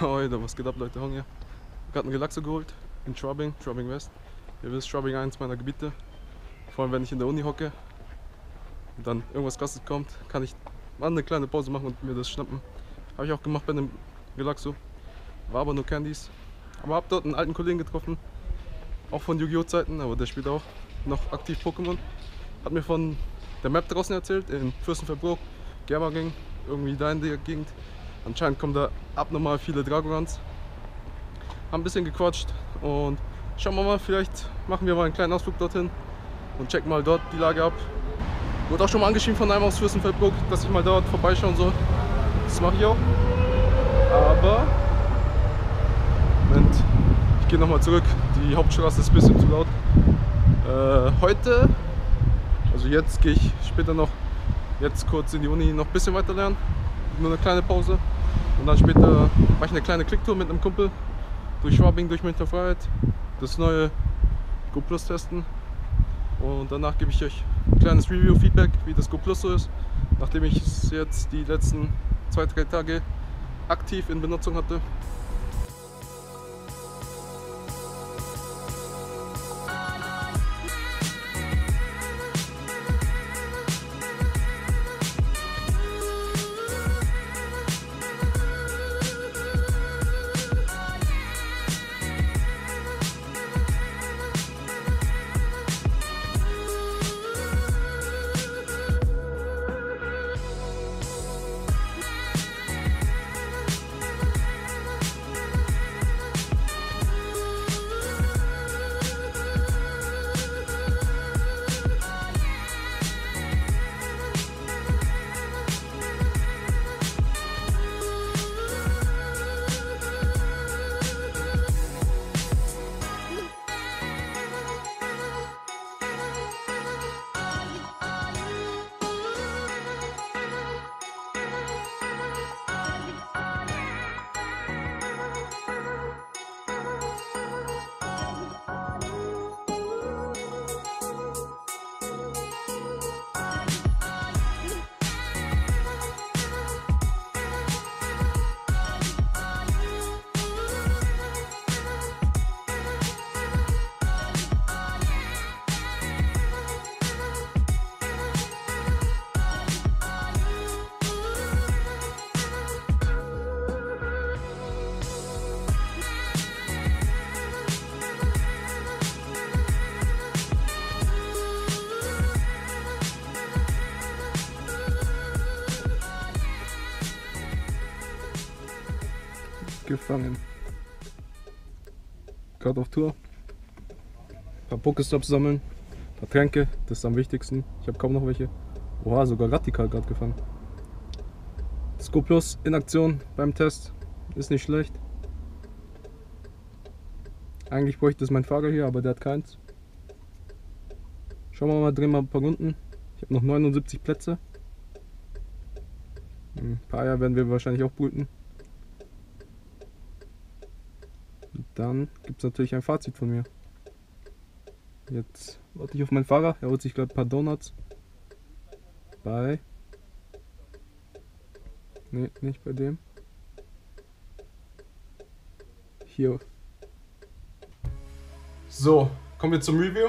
Heute, was geht ab, Leute? Hong hier. Ich hab gerade einen Relaxo geholt in Schwabing West. Ihr wisst, Schwabing eins meiner Gebiete. Vor allem, wenn ich in der Uni hocke und dann irgendwas Krasses kommt, kann ich mal eine kleine Pause machen und mir das schnappen. Habe ich auch gemacht bei einem Relaxo. War aber nur Candies. Aber hab dort einen alten Kollegen getroffen, auch von Yu-Gi-Oh! Zeiten, aber der spielt auch noch aktiv Pokémon. Hat mir von der Map draußen erzählt, in Fürstenfeldbruck, Gerbergang, irgendwie da in der Gegend. Anscheinend kommen da abnormal viele Dragorans. Haben ein bisschen gequatscht und schauen wir mal, vielleicht machen wir mal einen kleinen Ausflug dorthin und checken mal dort die Lage ab. Wurde auch schon mal angeschrieben von einem aus Fürstenfeldbruck, dass ich mal dort vorbeischauen soll. Das mache ich auch. Aber Moment, ich gehe nochmal zurück. Die Hauptstraße ist ein bisschen zu laut. Heute, also jetzt gehe ich später noch, jetzt kurz in die Uni noch ein bisschen weiter lernen. Nur eine kleine Pause. Und dann später mache ich eine kleine Klicktour mit einem Kumpel durch Schwabing, durch Münchner Freiheit. Das neue Go Plus testen. Und danach gebe ich euch ein kleines Review-Feedback, wie das Go Plus so ist. Nachdem ich es jetzt die letzten 2-3 Tage aktiv in Benutzung hatte. Gefangen. Gerade auf Tour. Ein paar Pokestops sammeln. Ein paar Tränke, das ist am wichtigsten. Ich habe kaum noch welche. Oha, sogar Radikal gerade gefangen. Das Go Plus in Aktion beim Test. Ist nicht schlecht. Eigentlich bräuchte es mein Fahrer hier, aber der hat keins. Schauen wir mal, drehen wir ein paar Runden. Ich habe noch 79 Plätze. Ein paar Eier werden wir wahrscheinlich auch brüten. Dann gibt es natürlich ein Fazit von mir. Jetzt warte ich auf meinen Fahrer. Er holt sich gerade ein paar Donuts. Bei. Ne, nicht bei dem. Hier. So, kommen wir zum Review.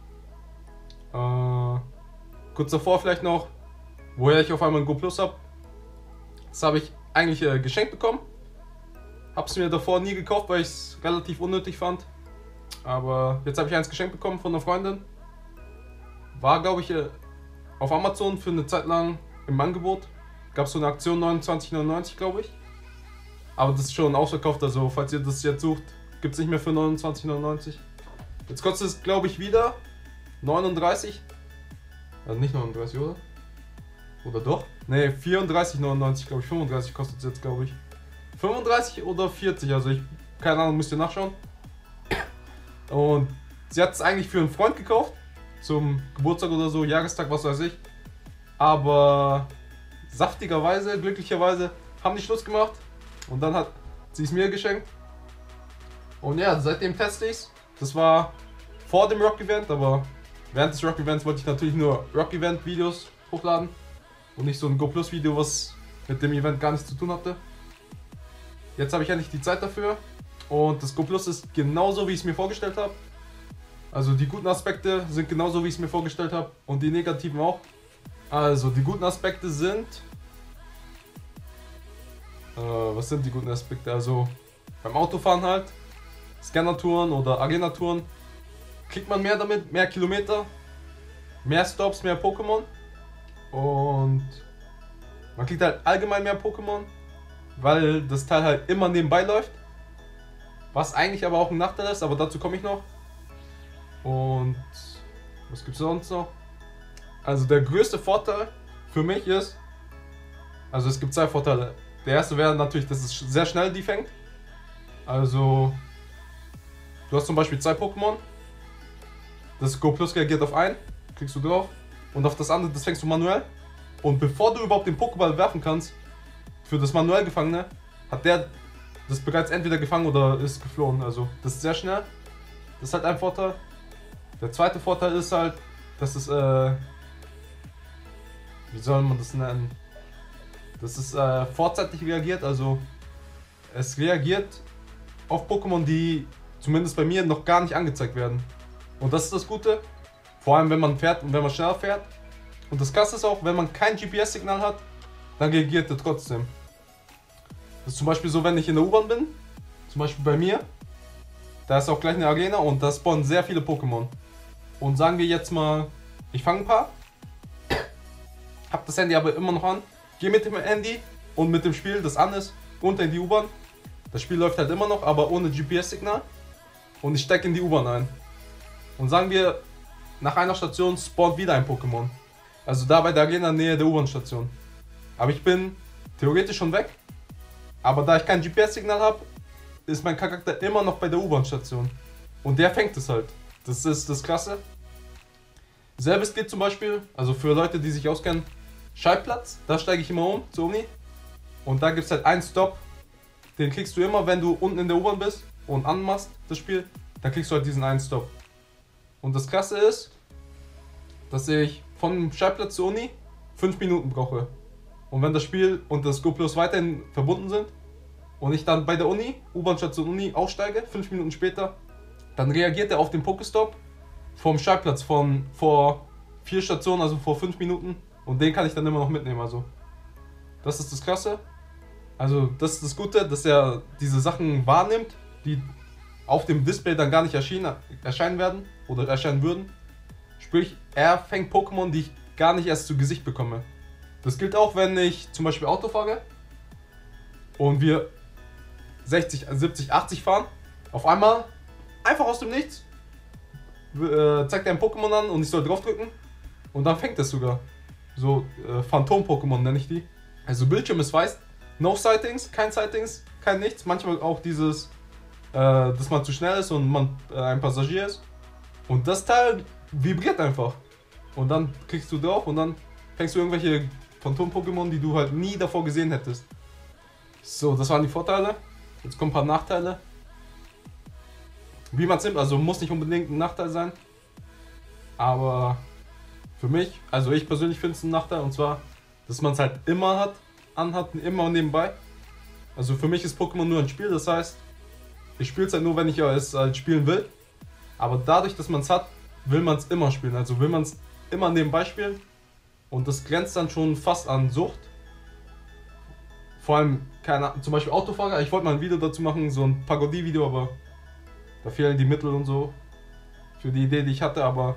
Kurz davor vielleicht noch, woher ich auf einmal ein Go Plus habe. Das habe ich eigentlich geschenkt bekommen. Hab's mir davor nie gekauft, weil ich es relativ unnötig fand. Aber jetzt habe ich eins geschenkt bekommen von einer Freundin. War, glaube ich, auf Amazon für eine Zeit lang im Angebot. Gab es so eine Aktion 29,99, glaube ich. Aber das ist schon ausverkauft, also falls ihr das jetzt sucht, gibt es nicht mehr für 29,99. Jetzt kostet es, glaube ich, wieder 39. Also nicht 39, oder? Oder doch? Ne, 34,99, glaube ich. 35 kostet es jetzt, glaube ich. 35 oder 40, also ich, keine Ahnung, müsst ihr nachschauen. Und sie hat es eigentlich für einen Freund gekauft, zum Geburtstag oder so, Jahrestag, was weiß ich. Aber saftigerweise, glücklicherweise, haben die Schluss gemacht und dann hat sie es mir geschenkt. Und ja, seitdem teste ich es. Das war vor dem Rock-Event, aber während des Rock-Events wollte ich natürlich nur Rock-Event-Videos hochladen und nicht so ein Go Plus Video, was mit dem Event gar nichts zu tun hatte. Jetzt habe ich endlich die Zeit dafür. Und das Go Plus ist genauso, wie ich es mir vorgestellt habe. Also die guten Aspekte sind genauso, wie ich es mir vorgestellt habe. Und die negativen auch. Also die guten Aspekte sind... was sind die guten Aspekte? Also beim Autofahren halt, Scanner-Touren oder Arena-Touren, kriegt man mehr damit, mehr Kilometer, mehr Stops, mehr Pokémon. Und man kriegt halt allgemein mehr Pokémon, weil das Teil halt immer nebenbei läuft. Was eigentlich aber auch ein Nachteil ist, aber dazu komme ich noch. Und was gibt es sonst noch? Also der größte Vorteil für mich ist, also es gibt zwei Vorteile. Der erste wäre natürlich, dass es sehr schnell die fängt. Also du hast zum Beispiel zwei Pokémon. Das Go Plus reagiert auf einen, klickst du drauf. Und auf das andere, das fängst du manuell. Und bevor du überhaupt den Pokéball werfen kannst, für das manuell Gefangene, hat der das bereits entweder gefangen oder ist geflohen. Also das ist sehr schnell. Das ist halt ein Vorteil. Der zweite Vorteil ist halt, dass es, wie soll man das nennen? Dass es vorzeitig reagiert. Also es reagiert auf Pokémon, die zumindest bei mir noch gar nicht angezeigt werden. Und das ist das Gute. Vor allem wenn man fährt und wenn man schneller fährt. Und das Krasse ist auch, wenn man kein GPS-Signal hat, dann reagiert er trotzdem. Das ist zum Beispiel so, wenn ich in der U-Bahn bin, zum Beispiel bei mir, da ist auch gleich eine Arena und da spawnen sehr viele Pokémon. Und sagen wir jetzt mal, ich fange ein paar, hab das Handy aber immer noch an, gehe mit dem Handy und mit dem Spiel, das an ist, runter in die U-Bahn. Das Spiel läuft halt immer noch, aber ohne GPS-Signal. Und ich stecke in die U-Bahn ein. Und sagen wir, nach einer Station spawnt wieder ein Pokémon. Also da bei der Arena in der Nähe der U-Bahn-Station. Aber ich bin theoretisch schon weg. Aber da ich kein GPS-Signal habe, ist mein Charakter immer noch bei der U-Bahn-Station. Und der fängt es halt. Das ist das Krasse. Selbes geht zum Beispiel, also für Leute, die sich auskennen, Schallplatz. Da steige ich immer um zur Uni. Und da gibt es halt einen Stop. Den kriegst du immer, wenn du unten in der U-Bahn bist und anmachst das Spiel. Dann kriegst du halt diesen einen Stop. Und das Krasse ist, dass ich von Schallplatz zur Uni 5 Minuten brauche. Und wenn das Spiel und das Go Plus weiterhin verbunden sind und ich dann bei der Uni, U-Bahn-Station Uni, aussteige, 5 Minuten später, dann reagiert er auf den Pokestop vom Schallplatz von vor 4 Stationen, also vor 5 Minuten. Und den kann ich dann immer noch mitnehmen. Also das ist das Krasse. Also das ist das Gute, dass er diese Sachen wahrnimmt, die auf dem Display dann gar nicht erscheinen werden oder erscheinen würden. Sprich, er fängt Pokémon, die ich gar nicht erst zu Gesicht bekomme. Das gilt auch, wenn ich zum Beispiel Auto fahre und wir 60, 70, 80 fahren. Auf einmal, einfach aus dem Nichts, zeigt er ein Pokémon an und ich soll draufdrücken und dann fängt es sogar. So Phantom-Pokémon nenne ich die. Also Bildschirm ist weiß, no Sightings, kein nichts. Manchmal auch dieses, dass man zu schnell ist und man ein Passagier ist. Und das Teil vibriert einfach. Und dann kriegst du drauf und dann fängst du irgendwelche Phantom-Pokémon, die du halt nie davor gesehen hättest. So, das waren die Vorteile. Jetzt kommen ein paar Nachteile. Wie man es nimmt, also muss nicht unbedingt ein Nachteil sein. Aber für mich, also ich persönlich finde es ein Nachteil, und zwar, dass man es halt immer hat, anhat, immer nebenbei. Also für mich ist Pokémon nur ein Spiel, das heißt, ich spiele es halt nur, wenn ich es halt spielen will. Aber dadurch, dass man es hat, will man es immer spielen. Also will man es immer nebenbei spielen. Und das grenzt dann schon fast an Sucht. Vor allem, keine Ahnung, zum Beispiel Autofahrer. Ich wollte mal ein Video dazu machen, so ein Parodie-Video, aber da fehlen die Mittel und so für die Idee, die ich hatte. Aber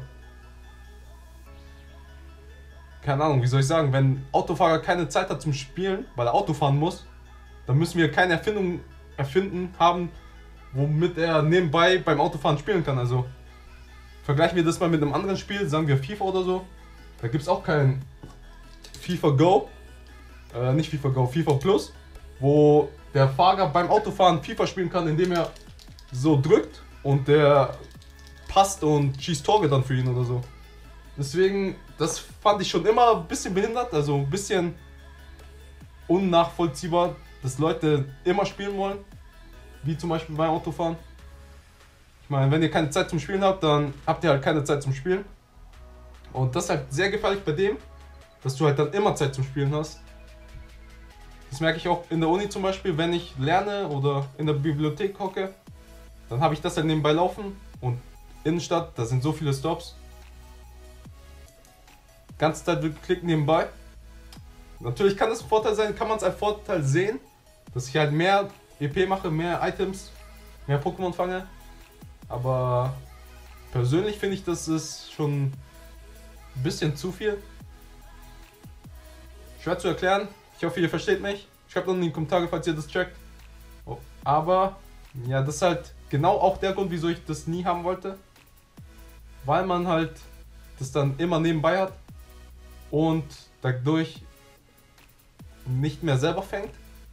keine Ahnung, wie soll ich sagen, wenn Autofahrer keine Zeit hat zum Spielen, weil er Auto fahren muss, dann müssen wir keine Erfindung haben, womit er nebenbei beim Autofahren spielen kann. Also vergleichen wir das mal mit einem anderen Spiel, sagen wir FIFA oder so. Da gibt es auch kein FIFA Go, nicht FIFA Go, FIFA Plus, wo der Fahrer beim Autofahren FIFA spielen kann, indem er so drückt und der passt und schießt Tore dann für ihn oder so. Deswegen, das fand ich schon immer ein bisschen behindert, also ein bisschen unnachvollziehbar, dass Leute immer spielen wollen, wie zum Beispiel beim Autofahren. Ich meine, wenn ihr keine Zeit zum Spielen habt, dann habt ihr halt keine Zeit zum Spielen. Und das ist halt sehr gefährlich bei dem, dass du halt dann immer Zeit zum Spielen hast. Das merke ich auch in der Uni zum Beispiel, wenn ich lerne oder in der Bibliothek hocke, dann habe ich das halt nebenbei laufen und Innenstadt, da sind so viele Stops. Ganze Zeit wird geklickt nebenbei. Natürlich kann das ein Vorteil sein, kann man es als Vorteil sehen, dass ich halt mehr EP mache, mehr Items, mehr Pokémon fange. Aber persönlich finde ich, das ist schon ein bisschen zu viel. Schwer zu erklären. Ich hoffe, ihr versteht mich. Schreibt unten in die Kommentare, falls ihr das checkt. Oh, aber ja, das ist halt genau auch der Grund, wieso ich das nie haben wollte. Weil man halt das dann immer nebenbei hat und dadurch nicht mehr selber fängt.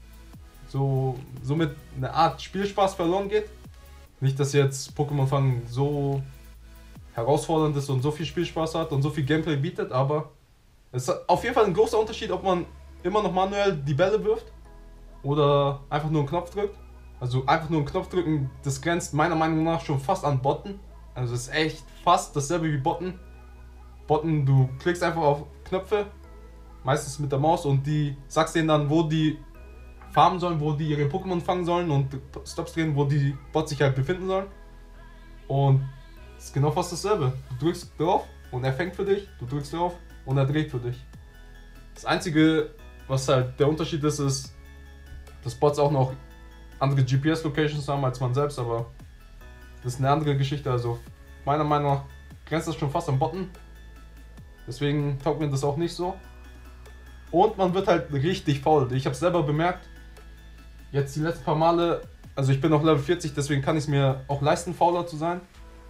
Somit eine Art Spielspaß verloren geht. Nicht, dass jetzt Pokémon fangen so herausfordernd ist und so viel Spielspaß hat und so viel Gameplay bietet, aber es ist auf jeden Fall ein großer Unterschied, ob man immer noch manuell die Bälle wirft oder einfach nur einen Knopf drückt. Also einfach nur einen Knopf drücken, das grenzt meiner Meinung nach schon fast an Botten. Also es ist echt fast dasselbe wie Botten. Botten, du klickst einfach auf Knöpfe, meistens mit der Maus, und die sagst denen dann, wo die farmen sollen, wo die ihre Pokémon fangen sollen, und Stops drehen, wo die Bots sich halt befinden sollen. Und es ist genau fast dasselbe. Du drückst drauf und er fängt für dich, du drückst drauf und er dreht für dich. Das einzige, was halt der Unterschied ist, ist, dass Bots auch noch andere GPS-Locations haben als man selbst, aber das ist eine andere Geschichte. Also meiner Meinung nach grenzt das schon fast an Botten. Deswegen taugt mir das auch nicht so. Und man wird halt richtig faul. Ich habe es selber bemerkt. Jetzt die letzten paar Male, also ich bin noch Level 40, deswegen kann ich es mir auch leisten, fauler zu sein.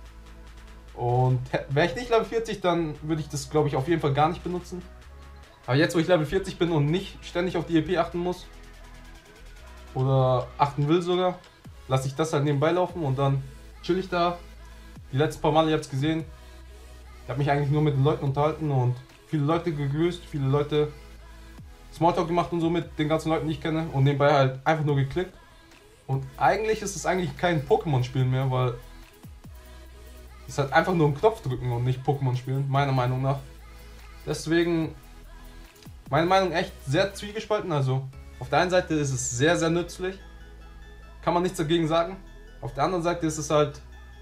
Und wäre ich nicht Level 40, dann würde ich das, glaube ich, auf jeden Fall gar nicht benutzen. Aber jetzt, wo ich Level 40 bin und nicht ständig auf die EP achten muss, oder achten will sogar, lasse ich das halt nebenbei laufen und dann chill ich da. Die letzten paar Male, ihr habt es gesehen, ich habe mich eigentlich nur mit den Leuten unterhalten und viele Leute gegrüßt, viele Leute Smalltalk gemacht und so mit den ganzen Leuten, die ich kenne, und nebenbei halt einfach nur geklickt. Und eigentlich ist es eigentlich kein Pokémon-Spiel mehr, weil es halt einfach nur einen Knopf drücken und nicht Pokémon spielen, meiner Meinung nach. Deswegen, meine Meinung echt sehr zwiegespalten. Also auf der einen Seite ist es sehr, sehr nützlich, kann man nichts dagegen sagen. Auf der anderen Seite ist es halt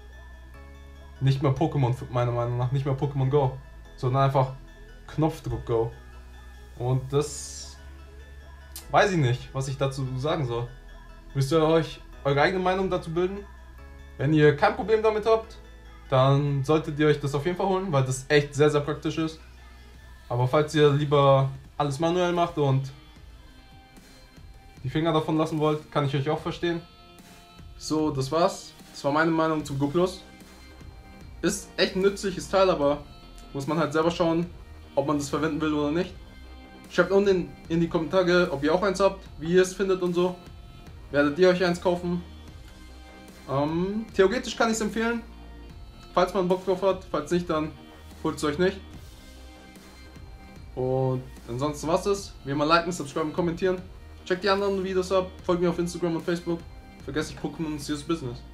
nicht mehr Pokémon, meiner Meinung nach, nicht mehr Pokémon Go, sondern einfach Knopfdruck Go. Und das weiß ich nicht, was ich dazu sagen soll. Müsst ihr euch eure eigene Meinung dazu bilden? Wenn ihr kein Problem damit habt, dann solltet ihr euch das auf jeden Fall holen, weil das echt sehr, sehr praktisch ist. Aber falls ihr lieber alles manuell macht und die Finger davon lassen wollt, kann ich euch auch verstehen. So, das war's. Das war meine Meinung zu Go Plus. Ist echt ein nützliches Teil, aber muss man halt selber schauen, ob man das verwenden will oder nicht. Schreibt unten in die Kommentare, ob ihr auch eins habt, wie ihr es findet und so. Werdet ihr euch eins kaufen? Theoretisch kann ich es empfehlen, falls man Bock drauf hat. Falls nicht, dann holt es euch nicht. Und ansonsten war's das. Wie immer liken, subscriben und kommentieren. Checkt die anderen Videos ab, folgt mir auf Instagram und Facebook. Vergesst nicht Pokémon, Serious Business.